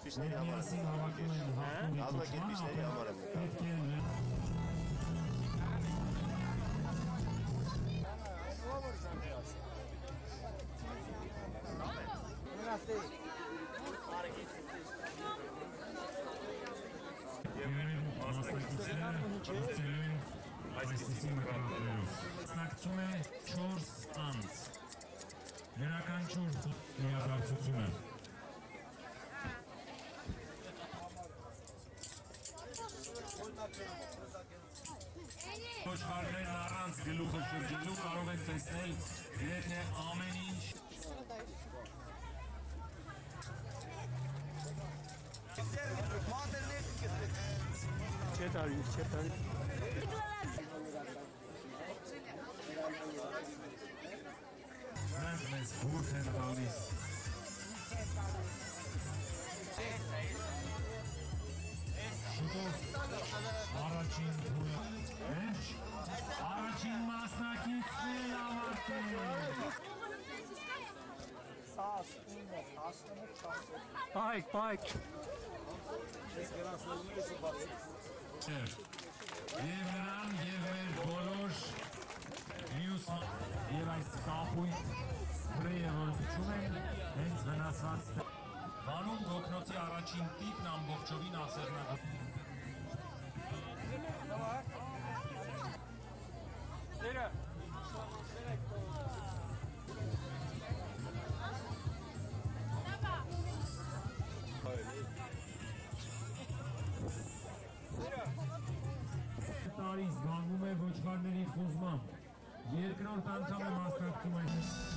Կերպիչների համար եմ։ Կազմակերպիչների համար եմ Սնակցում է 4 անց, յուրաքանչյուր իրադարձությունը։ Ոչխարներն առանց գլուխը շրջելու կարող եք տեսնել գրեթե ամեն ինչ։ Չէ տարի։ Նրանք մեզ բուրդ են տալիս։ Շուտով առաջին մասնակիցն է ավարտել։ Պայք։ Եվ նրան և մեր բոլոր մյուս և այս կապույտ սպրեյը, որ փչում են, հենց վնասված Վանում գոգնոցի առաջին տիպն ամբողջովին ասեղնագործում։ Սերը։ Տարի զբաղվում է ոչխարների խուզմամբ։ Երկրորդ անգամ է մասնակցում այն։